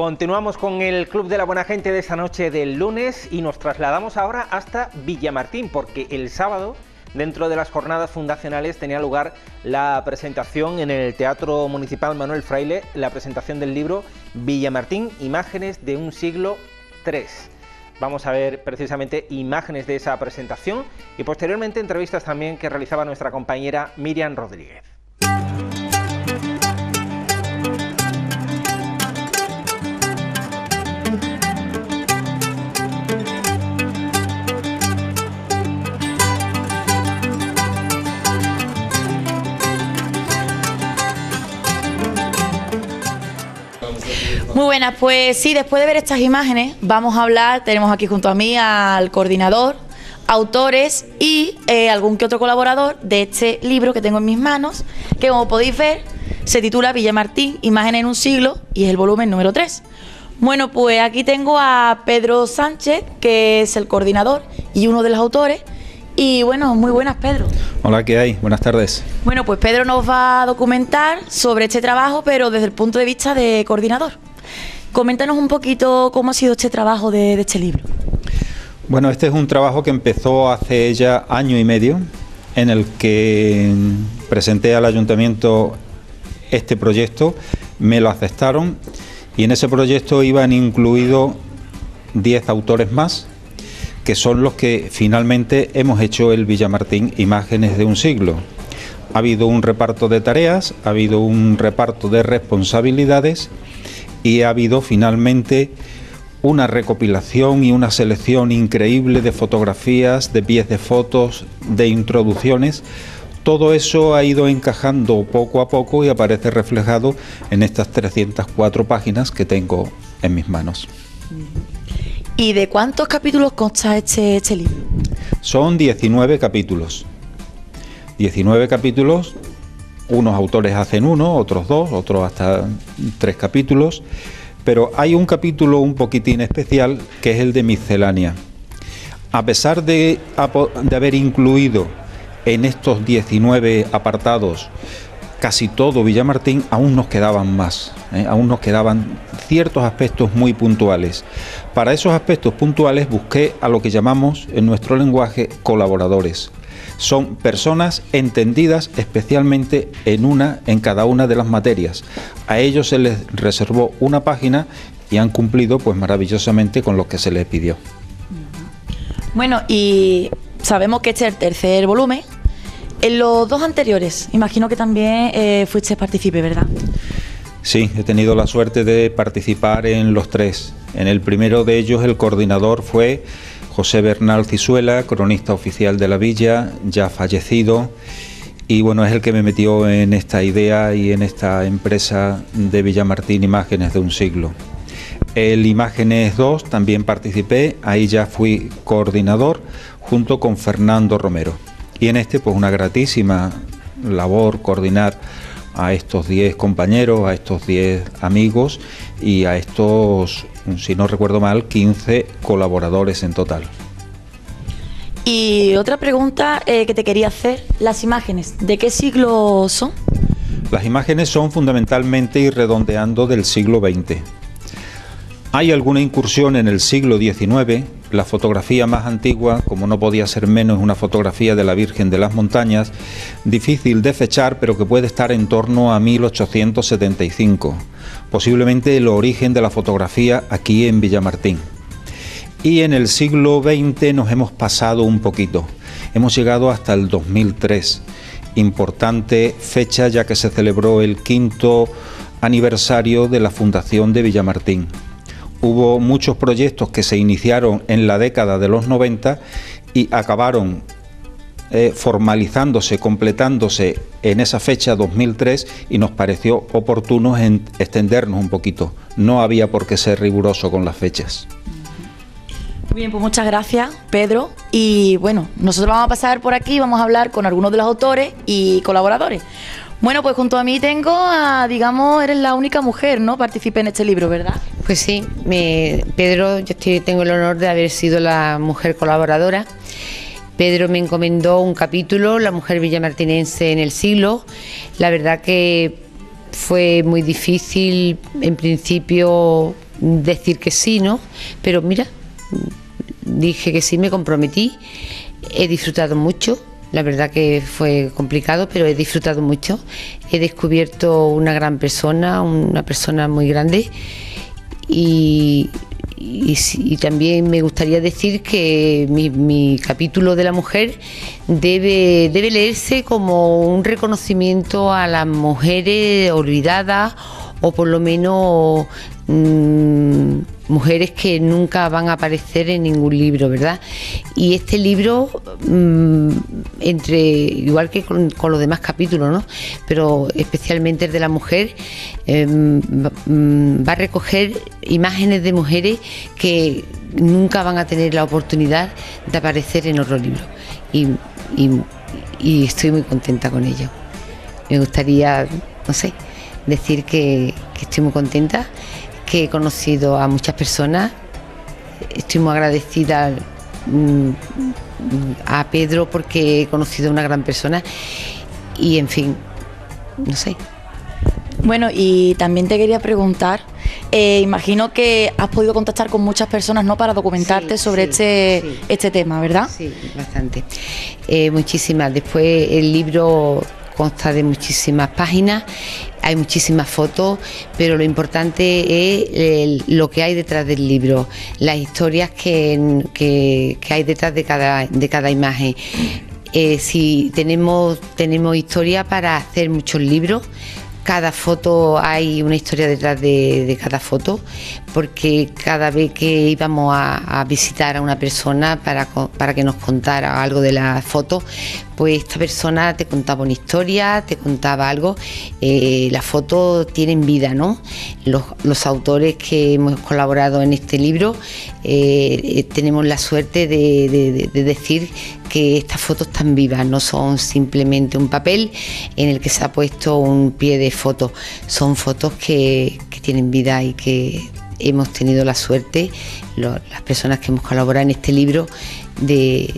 Continuamos con el Club de la Buena Gente de esta noche del lunes y nos trasladamos ahora hasta Villamartín, porque el sábado, dentro de las jornadas fundacionales, tenía lugar la presentación en el Teatro Municipal Manuel Fraile, la presentación del libro Villamartín, Imágenes de un siglo III. Vamos a ver precisamente imágenes de esa presentación y posteriormente entrevistas también que realizaba nuestra compañera Miriam Rodríguez. Muy buenas, pues sí, después de ver estas imágenes vamos a hablar, tenemos aquí junto a mí al coordinador, autores y algún que otro colaborador de este libro que tengo en mis manos, que como podéis ver se titula Villamartín, Imágenes en un siglo y es el volumen número 3. Bueno, pues aquí tengo a Pedro Sánchez, que es el coordinador y uno de los autores. Y bueno, muy buenas, Pedro. Hola, ¿qué hay? Buenas tardes. Bueno, pues Pedro nos va a documentar sobre este trabajo, pero desde el punto de vista de coordinador. Coméntanos un poquito cómo ha sido este trabajo de este libro. Bueno, este es un trabajo que empezó hace ya año y medio, en el que presenté al ayuntamiento este proyecto, me lo aceptaron y en ese proyecto iban incluidos 10 autores más, que son los que finalmente hemos hecho el Villamartín, Imágenes de un siglo. Ha habido un reparto de tareas, ha habido un reparto de responsabilidades y ha habido finalmente una recopilación y una selección increíble de fotografías, de pies de fotos, de introducciones. Todo eso ha ido encajando poco a poco y aparece reflejado en estas 304 páginas que tengo en mis manos. ¿Y de cuántos capítulos consta este libro? Son 19 capítulos. 19 capítulos, unos autores hacen uno, otros dos, otros hasta 3 capítulos, pero hay un capítulo un poquitín especial que es el de miscelánea. A pesar de haber incluido en estos 19 apartados casi todo Villamartín, aún nos quedaban más, aún nos quedaban ciertos aspectos muy puntuales. Para esos aspectos puntuales busqué a lo que llamamos en nuestro lenguaje colaboradores. Son personas entendidas especialmente en cada una de las materias. A ellos se les reservó una página y han cumplido pues maravillosamente con lo que se les pidió. Bueno, y sabemos que este es el tercer volumen. En los dos anteriores, imagino que también fuiste partícipe, ¿verdad? Sí, he tenido la suerte de participar en los 3. En el primero de ellos el coordinador fue José Bernal Cisuela, cronista oficial de la villa, ya fallecido, y bueno, es el que me metió en esta idea y en esta empresa de Villamartín, Imágenes de un siglo. El Imágenes 2 también participé, ahí ya fui coordinador junto con Fernando Romero. Y en este, pues una gratísima labor coordinar a estos 10 compañeros, a estos 10 amigos y a estos, si no recuerdo mal, 15 colaboradores en total. Y otra pregunta que te quería hacer, las imágenes, ¿de qué siglo son? Las imágenes son fundamentalmente y redondeando del siglo XX. Hay alguna incursión en el siglo XIX. La fotografía más antigua, como no podía ser menos, es una fotografía de la Virgen de las Montañas, difícil de fechar, pero que puede estar en torno a 1875, posiblemente el origen de la fotografía aquí en Villamartín. Y en el siglo XX nos hemos pasado un poquito, hemos llegado hasta el 2003, importante fecha ya que se celebró el 5º aniversario de la fundación de Villamartín. Hubo muchos proyectos que se iniciaron en la década de los 90 y acabaron formalizándose, completándose en esa fecha 2003 y nos pareció oportuno extendernos un poquito. No había por qué ser riguroso con las fechas. Muy bien, pues muchas gracias, Pedro. Y bueno, nosotros vamos a pasar por aquí y vamos a hablar con algunos de los autores y colaboradores. Bueno, pues junto a mí tengo a, digamos, eres la única mujer, ¿no? Participé en este libro, ¿verdad? Pues sí, Pedro, tengo el honor de haber sido la mujer colaboradora. Pedro me encomendó un capítulo, La mujer villamartinense en el siglo. La verdad que fue muy difícil, en principio, decir que sí, ¿no? Pero mira, dije que sí, me comprometí, he disfrutado mucho. La verdad que fue complicado, pero he disfrutado mucho. He descubierto una gran persona, una persona muy grande. Y también me gustaría decir que mi capítulo de la mujer debe leerse como un reconocimiento a las mujeres olvidadas, o por lo menos mujeres que nunca van a aparecer en ningún libro, ¿verdad? Y este libro, igual que con los demás capítulos, ¿no? Pero especialmente el de la mujer, va a recoger imágenes de mujeres que nunca van a tener la oportunidad de aparecer en otro libro. Y estoy muy contenta con ello. Me gustaría, no sé, decir que estoy muy contenta, que he conocido a muchas personas. Estoy muy agradecida a Pedro porque he conocido a una gran persona y, en fin, no sé. Bueno, y también te quería preguntar, imagino que has podido contactar con muchas personas, ¿no?, para documentarte sobre este tema, ¿verdad? Sí, bastante. Muchísimas. Después el libro consta de muchísimas páginas, hay muchísimas fotos, pero lo importante es lo que hay detrás del libro, las historias que hay detrás de cada imagen. Si tenemos historia para hacer muchos libros. Cada foto hay una historia detrás de cada foto, porque cada vez que íbamos a visitar a una persona para que nos contara algo de la foto, pues esta persona te contaba una historia, te contaba algo. Las fotos tienen vida, ¿no? Los autores que hemos colaborado en este libro tenemos la suerte de decir que estas fotos están vivas, no son simplemente un papel en el que se ha puesto un pie de foto, son fotos que tienen vida y que hemos tenido la suerte, las personas que hemos colaborado en este libro, de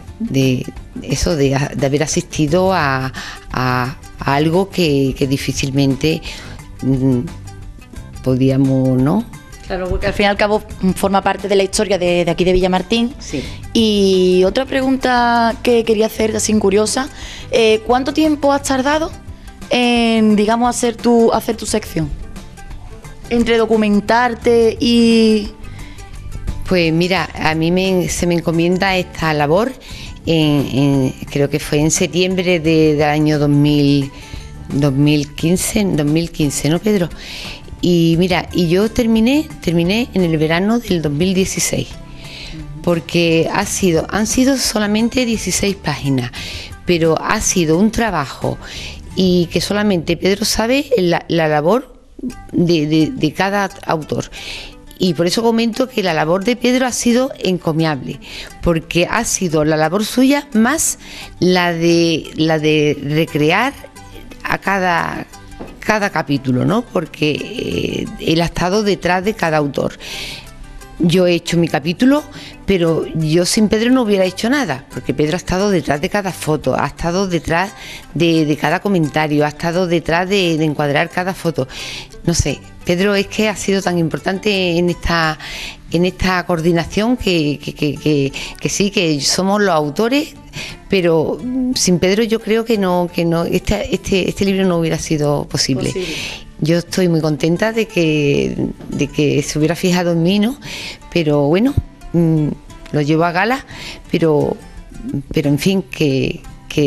haber asistido a algo que difícilmente podíamos, ¿no? Claro, porque al fin y al cabo forma parte de la historia de aquí de Villamartín. Sí. Y otra pregunta que quería hacer, así curiosa, ¿cuánto tiempo has tardado en, digamos, hacer tu sección? Entre documentarte y... Pues mira, a mí se me encomienda esta labor, creo que fue en septiembre del año 2015, ¿no, Pedro? Y mira, yo terminé en el verano del 2016, porque han sido solamente 16 páginas, pero ha sido un trabajo, y que solamente Pedro sabe la labor de cada autor. Y por eso comento que la labor de Pedro ha sido encomiable, porque ha sido la labor suya más la de recrear a cada capítulo, ¿no? Porque él ha estado detrás de cada autor. Yo he hecho mi capítulo, pero yo sin Pedro no hubiera hecho nada, porque Pedro ha estado detrás de cada foto, ha estado detrás de cada comentario, ha estado detrás de encuadrar cada foto. No sé, Pedro es que ha sido tan importante en esta coordinación que sí, que somos los autores, pero sin Pedro yo creo que no este libro no hubiera sido posible. Yo estoy muy contenta de que se hubiera fijado en mí, ¿no? Pero bueno, lo llevo a gala, pero en fin, que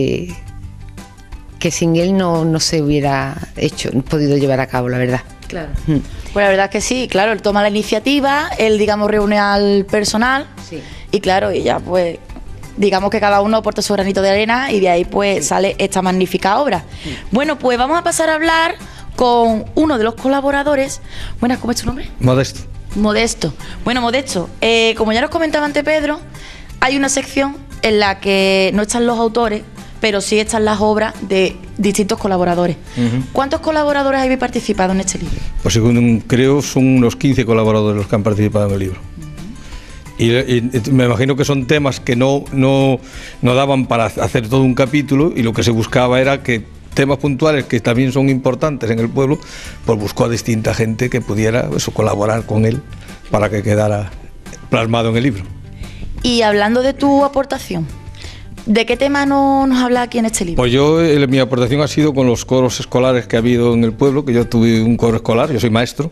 sin él no se hubiera podido llevar a cabo, la verdad. Claro. Pues la verdad es que sí, claro, él toma la iniciativa, él, digamos, reúne al personal, sí. Y claro, y ya pues digamos que cada uno aporta su granito de arena y de ahí pues sale esta magnífica obra. Bueno, pues vamos a pasar a hablar con uno de los colaboradores. Buenas, ¿cómo es tu nombre? Modesto. Modesto. Bueno, Modesto, como ya nos comentaba antes Pedro, hay una sección en la que no están los autores, pero sí están las obras de distintos colaboradores. ¿Cuántos colaboradores habéis participado en este libro? Pues según creo son unos 15 colaboradores los que han participado en el libro. Y me imagino que son temas que no daban para hacer todo un capítulo, y lo que se buscaba era que temas puntuales que también son importantes en el pueblo, pues buscó a distinta gente que pudiera colaborar con él para que quedara plasmado en el libro. Y hablando de tu aportación, ¿de qué tema nos habla aquí en este libro? Pues mi aportación ha sido con los coros escolares que ha habido en el pueblo, que yo tuve un coro escolar, yo soy maestro,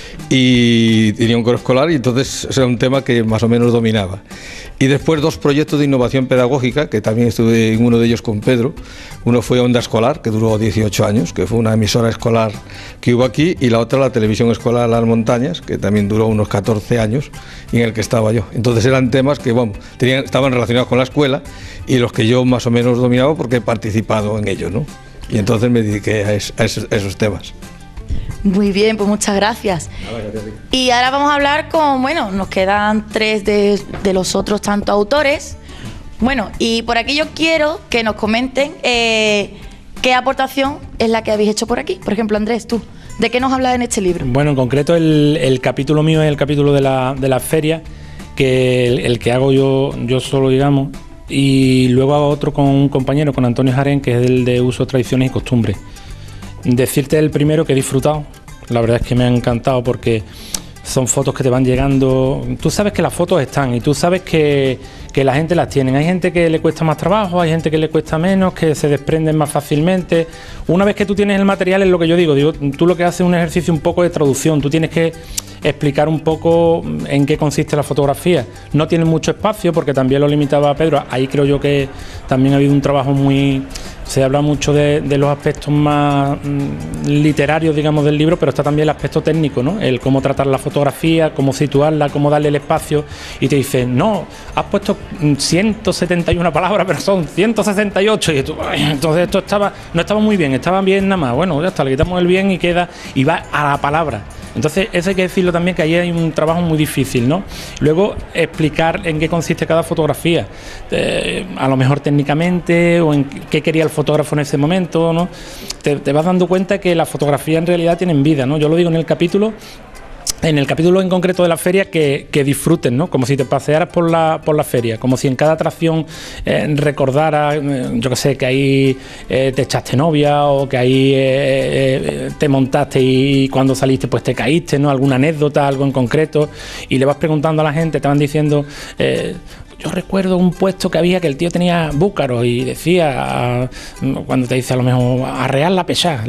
y tenía un coro escolar y entonces era un tema que más o menos dominaba. Y después 2 proyectos de innovación pedagógica, que también estuve en uno de ellos con Pedro. Uno fue Onda Escolar, que duró 18 años, que fue una emisora escolar que hubo aquí, y la otra la televisión escolar Las Montañas, que también duró unos 14 años, y en el que estaba yo. Entonces eran temas que estaban relacionados con la escuela y los que yo más o menos dominaba porque he participado en ellos, ¿no? Y entonces me dediqué a esos temas. Muy bien, pues muchas gracias. Y ahora vamos a hablar nos quedan 3 de los otros tantos autores. Bueno, y por aquí yo quiero que nos comenten qué aportación es la que habéis hecho por aquí. Por ejemplo, Andrés, tú, ¿de qué nos hablas en este libro? Bueno, en concreto el capítulo mío es el capítulo de la feria, que el que hago yo solo, digamos, y luego hago otro con un compañero, con Antonio Jarén, que es el de uso, tradiciones y costumbres. Decirte el primero que he disfrutado, la verdad es que me ha encantado porque son fotos que te van llegando. Tú sabes que las fotos están y tú sabes que la gente las tiene. Hay gente que le cuesta más trabajo, hay gente que le cuesta menos, que se desprenden más fácilmente. Una vez que tú tienes el material, es lo que yo digo, tú lo que haces es un ejercicio un poco de traducción. Tú tienes que explicar un poco en qué consiste la fotografía. No tiene mucho espacio porque también lo limitaba Pedro. Ahí creo yo que también ha habido un trabajo se habla mucho de los aspectos más literarios, digamos, del libro, pero está también el aspecto técnico, ¿no? El cómo tratar la fotografía, cómo situarla, cómo darle el espacio, y te dicen, no, has puesto 171 palabras, pero son 168, y tú, entonces esto no estaba muy bien, estaba bien nada más. Bueno, ya está, le quitamos el bien y va a la palabra. Entonces, eso hay que decirlo también, que ahí hay un trabajo muy difícil, ¿no? Luego, explicar en qué consiste cada fotografía, a lo mejor técnicamente, o en qué quería el fotógrafo en ese momento, ¿no? Te vas dando cuenta que las fotografías en realidad tienen vida, ¿no? Yo lo digo en el capítulo en concreto de la feria, que disfruten, ¿no? Como si te pasearas por la feria, como si en cada atracción recordara, yo que sé, que ahí te echaste novia, o que ahí te montaste y cuando saliste pues te caíste, ¿no? Alguna anécdota, algo en concreto, y le vas preguntando a la gente, te van diciendo... Yo recuerdo un puesto que había que el tío tenía búcaros y decía, cuando te dice a lo mejor, arrear la pechá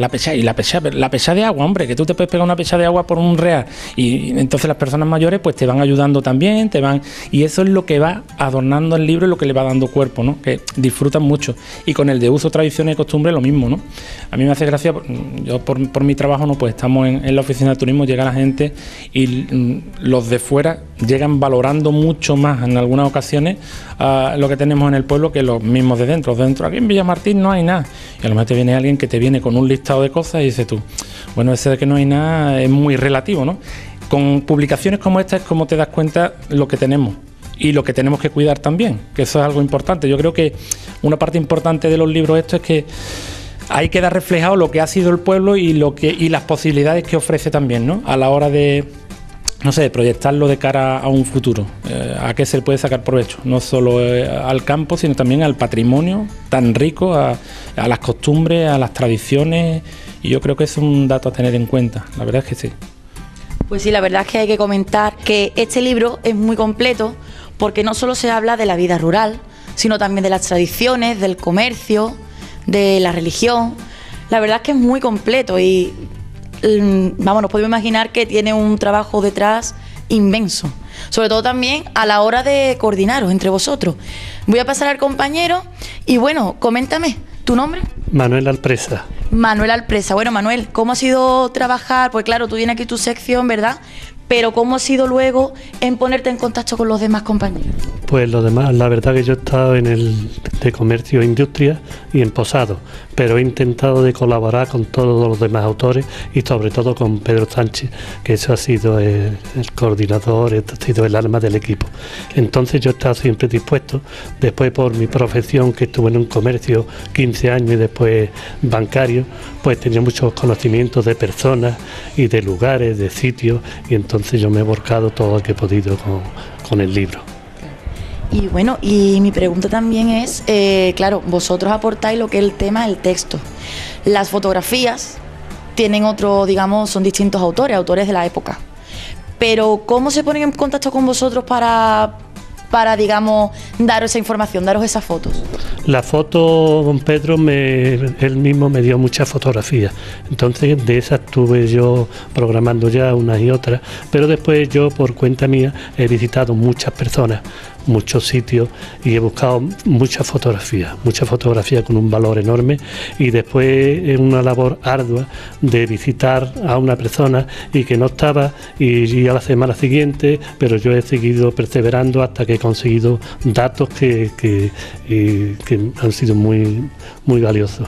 de agua, hombre, que tú te puedes pegar una pechá de agua por un real. Y entonces las personas mayores pues te van ayudando también, y eso es lo que va adornando el libro y lo que le va dando cuerpo, ¿no? Que disfrutan mucho. Y con el de uso, tradiciones y costumbres lo mismo, ¿no? A mí me hace gracia, yo por mi trabajo, ¿no? Pues estamos en la oficina de turismo, llega la gente y los de fuera llegan valorando mucho más en algunas ocasiones lo que tenemos en el pueblo que los mismos de dentro. Aquí en Villamartín no hay nada, y a lo mejor te viene alguien que te viene con un listado de cosas y dices tú, bueno, ese de que no hay nada es muy relativo, ¿no? Con publicaciones como esta es como te das cuenta lo que tenemos y lo que tenemos que cuidar también, que eso es algo importante. Yo creo que una parte importante de los libros es que hay que dar reflejado lo que ha sido el pueblo y las posibilidades que ofrece también, ¿no? A la hora de, no sé, proyectarlo de cara a un futuro, a qué se le puede sacar provecho, no solo al campo, sino también al patrimonio tan rico, a las costumbres, a las tradiciones, y yo creo que es un dato a tener en cuenta, la verdad es que sí. Pues sí, la verdad es que hay que comentar que este libro es muy completo, porque no solo se habla de la vida rural, sino también de las tradiciones, del comercio, de la religión. La verdad es que es muy completo y... vamos, nos podemos imaginar que tiene un trabajo detrás inmenso, sobre todo también a la hora de coordinaros entre vosotros. Voy a pasar al compañero y bueno, coméntame, ¿tu nombre? Manuel Alpresa. Manuel Alpresa. Bueno, Manuel, ¿cómo ha sido trabajar? Pues claro, tú tienes aquí tu sección, ¿verdad? Pero ¿cómo ha sido luego en ponerte en contacto con los demás compañeros? Pues lo demás, la verdad que yo he estado en el de comercio e industria y en Posado, pero he intentado de colaborar con todos los demás autores y sobre todo con Pedro Sánchez, que eso ha sido el coordinador, ha sido el alma del equipo. Entonces yo he estado siempre dispuesto, después por mi profesión, que estuve en un comercio 15 años y después bancario, pues tenía muchos conocimientos de personas y de lugares, de sitios, y entonces yo me he volcado todo lo que he podido con el libro. Y bueno, y mi pregunta también es, claro, vosotros aportáis lo que es el tema del texto. Las fotografías tienen otro, digamos, son distintos autores de la época. Pero ¿cómo se ponen en contacto con vosotros para digamos, daros esa información, daros esas fotos? La foto, don Pedro, él mismo me dio muchas fotografías. Entonces, de esas estuve yo programando ya unas y otras. Pero después yo, por cuenta mía, he visitado muchas personas, muchos sitios y he buscado muchas fotografías con un valor enorme, y después es una labor ardua de visitar a una persona y que no estaba y a la semana siguiente, pero yo he seguido perseverando hasta que he conseguido datos que han sido muy, muy valiosos.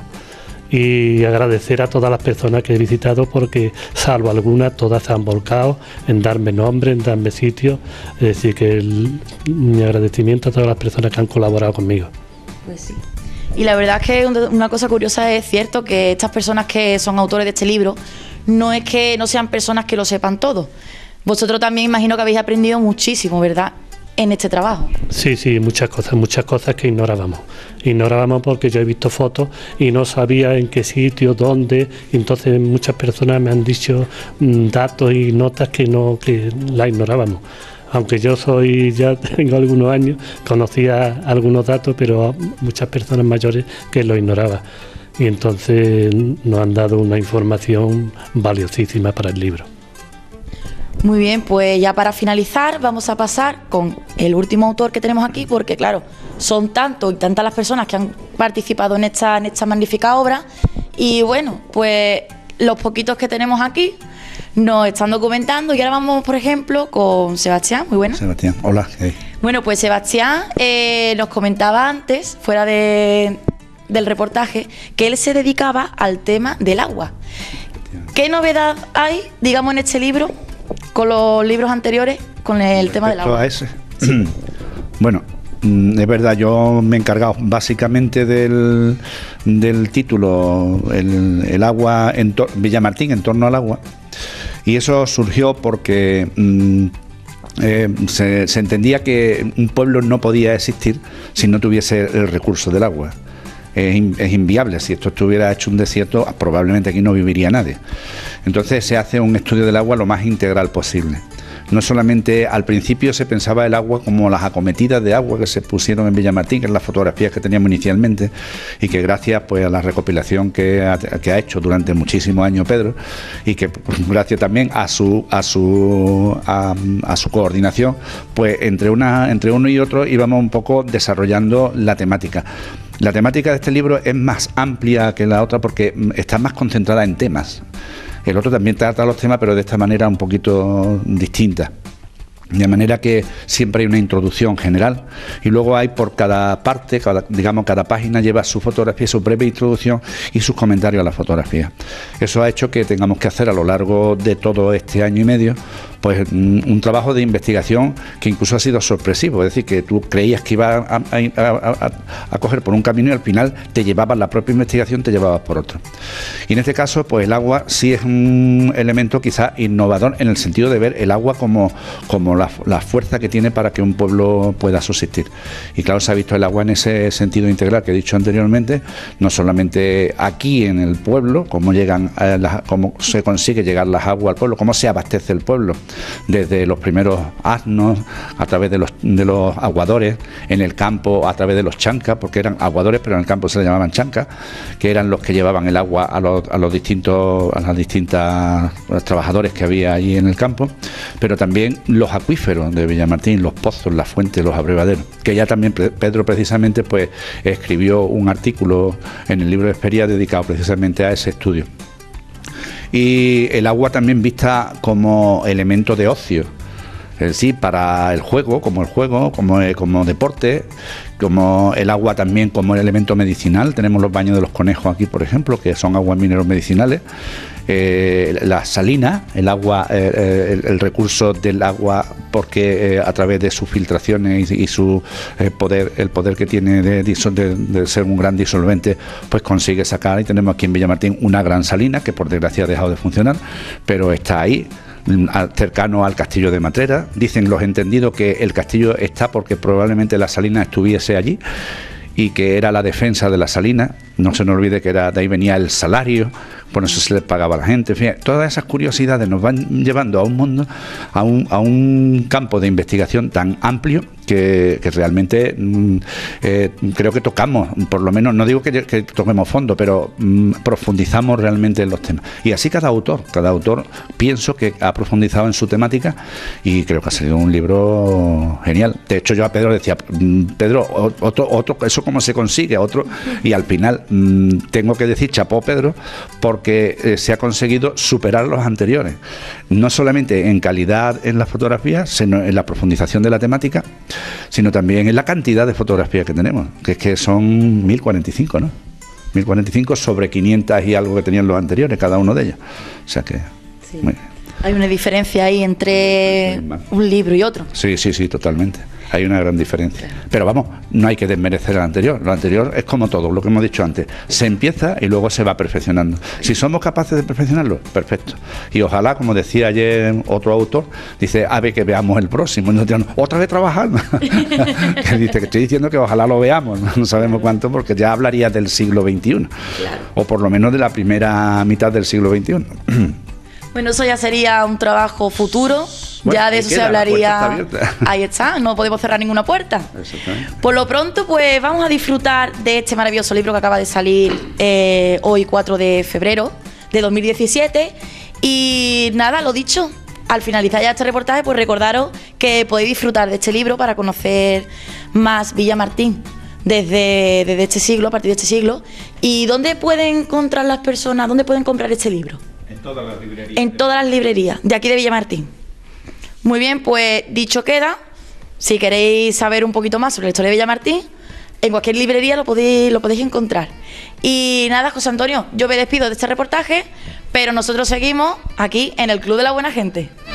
Y agradecer a todas las personas que he visitado, porque salvo algunas, todas se han volcado en darme nombre, en darme sitio. Es decir, que mi agradecimiento a todas las personas que han colaborado conmigo. Pues sí. Y la verdad es que una cosa curiosa, es cierto que estas personas que son autores de este libro, no es que no sean personas que lo sepan todo. Vosotros también imagino que habéis aprendido muchísimo, ¿verdad?, en este trabajo. Sí, muchas cosas que ignorábamos porque yo he visto fotos y no sabía en qué sitio, dónde, y entonces muchas personas me han dicho datos y notas que la ignorábamos. Aunque yo ya tengo algunos años, conocía algunos datos, pero muchas personas mayores que lo ignoraban. Y entonces nos han dado una información valiosísima para el libro. Muy bien, pues ya para finalizar vamos a pasar con el último autor que tenemos aquí, porque claro, son tantos y tantas las personas que han participado en esta magnífica obra, y bueno, pues los poquitos que tenemos aquí nos están documentando, y ahora vamos, por ejemplo, con Sebastián. Muy buenas. Sebastián, hola. Hey. Bueno, pues Sebastián nos comentaba antes, fuera del reportaje, que él se dedicaba al tema del agua. ¿Qué novedad hay, digamos, en este libro con los libros anteriores con el tema del agua? A ese. Sí. Bueno, es verdad, yo me he encargado básicamente del título, el agua en Villamartín, en torno al agua, y eso surgió porque se entendía que un pueblo no podía existir si no tuviese el recurso del agua. Es inviable. Si esto estuviera hecho un desierto, probablemente aquí no viviría nadie. Entonces se hace un estudio del agua lo más integral posible. No solamente al principio se pensaba el agua como las acometidas de agua que se pusieron en Villamartín, que es las fotografías que teníamos inicialmente, y que gracias pues a la recopilación que ha hecho durante muchísimos años Pedro, y que gracias también a su coordinación, pues entre uno y otro íbamos un poco desarrollando la temática. La temática de este libro es más amplia que la otra porque está más concentrada en temas. El otro también trata los temas, pero de esta manera un poquito distinta. De manera que siempre hay una introducción general y luego hay por cada parte, cada página lleva su fotografía, su breve introducción y sus comentarios a la fotografía. Eso ha hecho que tengamos que hacer a lo largo de todo este año y medio pues un trabajo de investigación que incluso ha sido sorpresivo, es decir, que tú creías que ibas a coger por un camino y al final te llevabas la propia investigación, te llevabas por otro. Y en este caso, pues el agua sí es un elemento quizá innovador en el sentido de ver el agua como la fuerza que tiene para que un pueblo pueda subsistir. Y claro, se ha visto el agua en ese sentido integral que he dicho anteriormente, no solamente aquí en el pueblo, cómo se consigue llegar las aguas al pueblo, cómo se abastece el pueblo, desde los primeros asnos, a través de los aguadores, en el campo a través de los chancas, porque eran aguadores pero en el campo se le llamaban chancas, que eran los que llevaban el agua a las distintas trabajadores que había allí en el campo, pero también los acuíferos de Villamartín, los pozos, las fuentes, los abrevaderos, que ya también Pedro precisamente pues escribió un artículo en el libro de Esperia dedicado precisamente a ese estudio. Y el agua también vista como elemento de ocio, es decir, para el juego, como deporte, como el agua también como elemento medicinal. Tenemos los baños de los conejos aquí, por ejemplo, que son aguas mineros medicinales. La salina, el agua, el recurso del agua, porque a través de sus filtraciones y su el poder que tiene de ser un gran disolvente, pues consigue sacar. Y tenemos aquí en Villamartín una gran salina que por desgracia ha dejado de funcionar, pero está ahí. cercano al castillo de Matrera. Dicen los entendidos que el castillo está porque probablemente la Salina estuviese allí y que era la defensa de la Salina. No se nos olvide que de ahí venía el salario, por eso se les pagaba a la gente. En fin, todas esas curiosidades nos van llevando a un mundo, a un campo de investigación tan amplio que realmente creo que tocamos, por lo menos, no digo que toquemos fondo, pero profundizamos realmente en los temas. Y así cada autor pienso que ha profundizado en su temática y creo que ha salido un libro genial. De hecho, yo a Pedro decía, Pedro, otro, ¿eso cómo se consigue? Otro, y al final tengo que decir chapó Pedro, porque se ha conseguido superar los anteriores, no solamente en calidad en las fotografías, sino en la profundización de la temática, sino también en la cantidad de fotografías que tenemos, que es que son 1045, ¿no? 1045 sobre 500 y algo que tenían los anteriores, cada uno de ellos. O sea que... Sí. Hay una diferencia ahí entre un libro y otro. Sí, totalmente. Hay una gran diferencia. Pero vamos, no hay que desmerecer el anterior. Lo anterior es como todo, lo que hemos dicho antes. Se empieza y luego se va perfeccionando. Si somos capaces de perfeccionarlo, perfecto. Y ojalá, como decía ayer otro autor, dice, a ver que veamos el próximo. No, otra vez trabajando. Que dice que estoy diciendo que ojalá lo veamos. No sabemos cuánto, porque ya hablaría del siglo XXI. Claro. O por lo menos de la primera mitad del siglo XXI. Bueno, eso ya sería un trabajo futuro. Bueno, ya de eso se hablaría. Ahí está, no podemos cerrar ninguna puerta. Por lo pronto, pues vamos a disfrutar de este maravilloso libro que acaba de salir hoy, 4 de febrero de 2017. Y nada, lo dicho, al finalizar ya este reportaje, pues recordaros que podéis disfrutar de este libro para conocer más Villamartín desde este siglo, a partir de este siglo. ¿Y dónde pueden encontrar las personas, dónde pueden comprar este libro? En todas las librerías. En todas las librerías de aquí de Villamartín. Muy bien, pues dicho queda, si queréis saber un poquito más sobre la historia de Villamartín, en cualquier librería lo podéis encontrar. Y nada, José Antonio, yo me despido de este reportaje, pero nosotros seguimos aquí en el Club de la Buena Gente.